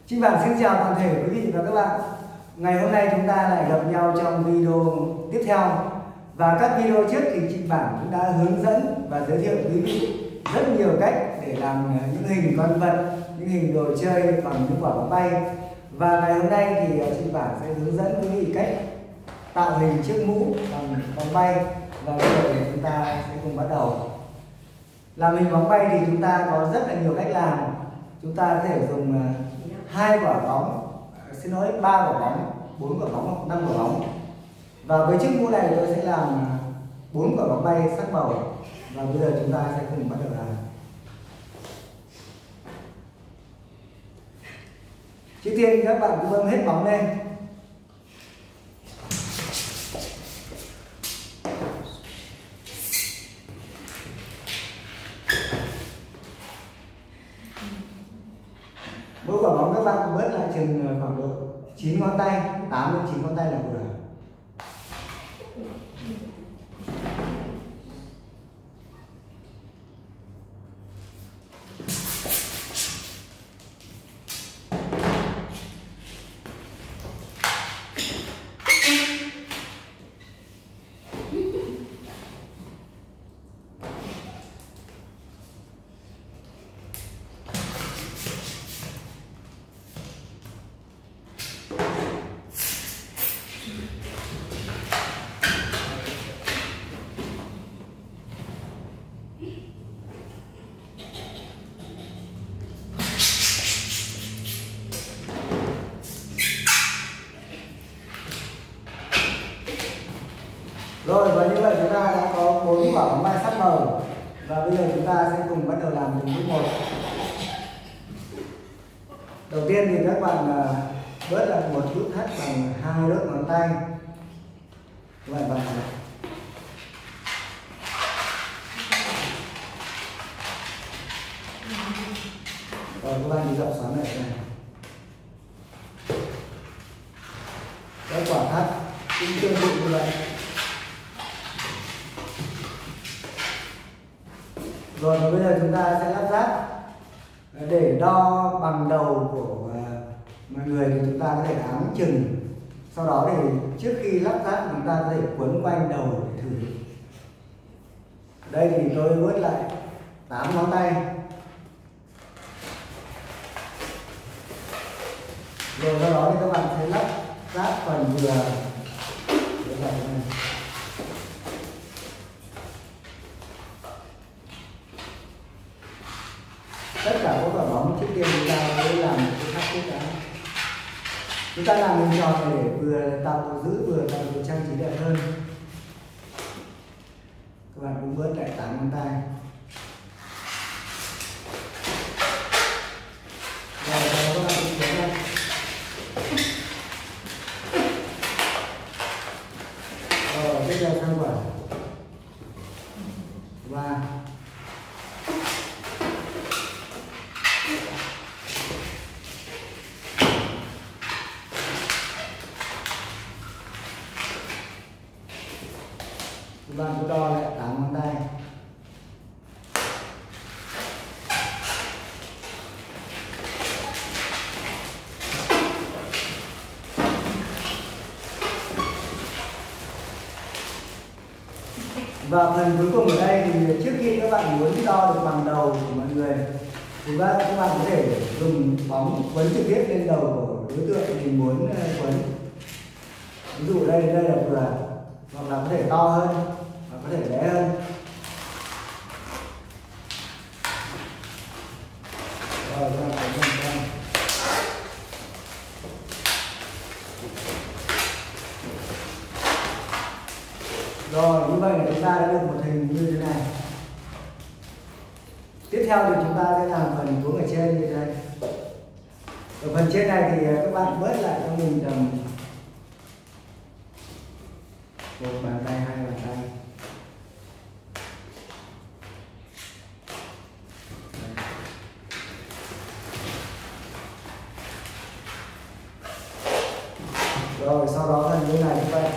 Trinh Bản xin chào toàn thể quý vị và các bạn. Ngày hôm nay chúng ta lại gặp nhau trong video tiếp theo. Và các video trước thì Trinh Bản cũng đã hướng dẫn và giới thiệu quý vị rất nhiều cách để làm những hình con vật, những hình đồ chơi bằng những quả bóng bay. Và ngày hôm nay thì Trinh Bản sẽ hướng dẫn quý vị cách tạo hình chiếc mũ bằng bóng bay. Và bây giờ thì chúng ta sẽ cùng bắt đầu. Làm hình bóng bay thì chúng ta có rất là nhiều cách làm. Chúng ta có thể dùng 2 quả bóng, 3 quả bóng, 4 quả bóng hoặc 5 quả bóng. Và với chiếc mũ này tôi sẽ làm 4 quả bóng bay sắc màu. Và bây giờ chúng ta sẽ cùng bắt đầu làm. Trước tiên các bạn cứ bơm hết bóng lên. Mỗi quả bóng các bạn cũng bớt lại chừng khoảng độ 9 ngón tay, 8 đến 9 ngón tay là vừa. Rồi, và như vậy chúng ta đã có 4 quả bóng bay sắc màu. Và bây giờ chúng ta sẽ cùng bắt đầu làm từng bước một. Đầu tiên thì các bạn bớt lại một nút thắt bằng 2 đốt ngón tay. Các bạn vào. Rồi các bạn đi dọc xoắn lại này. Cái quả thắt cũng tương tự như vậy. Rồi và bây giờ chúng ta sẽ lắp ráp. Để đo bằng đầu của mọi người thì chúng ta có thể áng chừng. Sau đó thì trước khi lắp ráp chúng ta có thể quấn quanh đầu để thử. Đây thì tôi vớt lại 8 ngón tay. Rồi sau đó thì các bạn sẽ lắp ráp phần vừa lại này. Tất cả các quả bóng trước tiên chúng ta sẽ làm một cái thắt trước đã. Chúng ta làm hình tròn này để vừa tạo độ giữ vừa tạo độ trang trí đẹp hơn. Các bạn cũng bớt lại 8 ngón tay. Rồi các bạn cũng bớt lại. Rồi tiếp theo sang quả 3. Các bạn cứ đo lại 8 ngón tay. Và phần cuối cùng ở đây thì trước khi các bạn muốn đo được bằng đầu của mọi người thì các bạn có thể dùng bóng quấn trực tiếp lên đầu của đối tượng mình muốn quấn. Ví dụ đây là vừa, hoặc là có thể to hơn hoặc có thể bé hơn. Rồi các bạn quấn lên xem. Rồi như vậy là chúng ta đã được một hình như thế này. Tiếp theo thì chúng ta sẽ làm phần xuống ở trên như thế này. Ở phần trên này thì các bạn bớt lại cho mình tầm 1 bàn tay, 2 bàn tay. Rồi sau đó phần như này như vậy.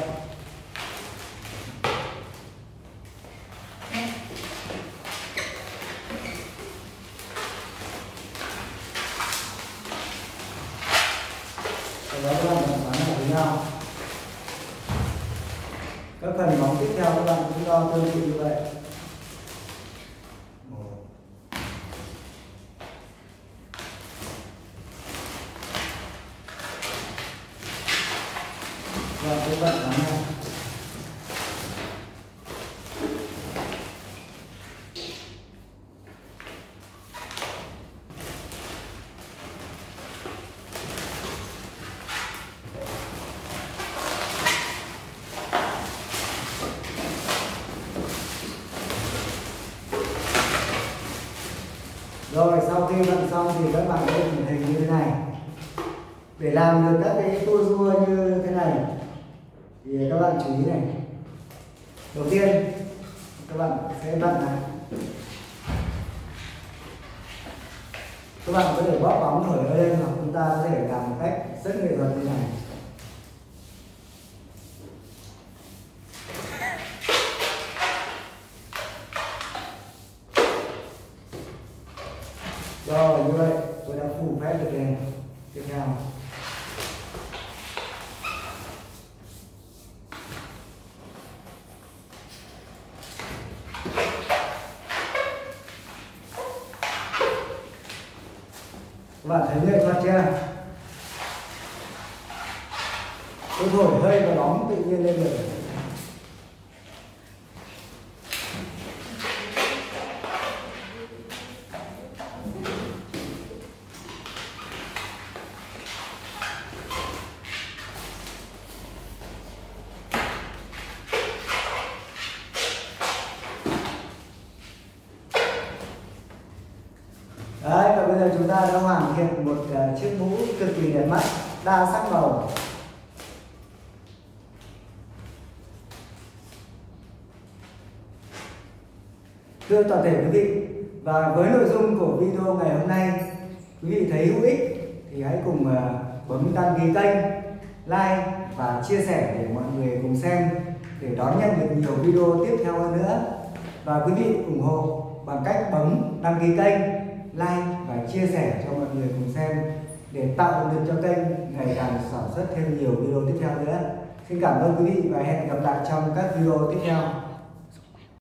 sau đó các bạn bắn lại với nhau. Các phần bóng tiếp theo các bạn cũng đo tương tự như vậy. Và các bạn bắn này. Rồi sau khi vận xong thì các bạn sẽ hình hình như thế này. Để làm được các cái tua rua như thế này thì các bạn chú ý này. Đầu tiên các bạn sẽ vặn này. Các bạn có thể bóp bóng thổi lên hoặc chúng ta có thể làm một cách rất nghệ thuật như này. Rồi như vậy tôi đã phủ phép được đèn. Tiếp theo các bạn thấy nghệ thuật chưa? Tôi thổi hơi và bóng tự nhiên lên được. Đấy, và bây giờ chúng ta đã hoàn thiện một chiếc mũ cực kỳ đẹp mắt, đa sắc màu. Thưa toàn thể quý vị, và với nội dung của video ngày hôm nay quý vị thấy hữu ích thì hãy cùng bấm đăng ký kênh, like và chia sẻ để mọi người cùng xem, để đón nhận được nhiều video tiếp theo hơn nữa. Và quý vị ủng hộ bằng cách bấm đăng ký kênh, like và chia sẻ cho mọi người cùng xem để tạo động lực cho kênh ngày càng sản xuất thêm nhiều video tiếp theo nữa. Xin cảm ơn quý vị và hẹn gặp lại trong các video tiếp theo.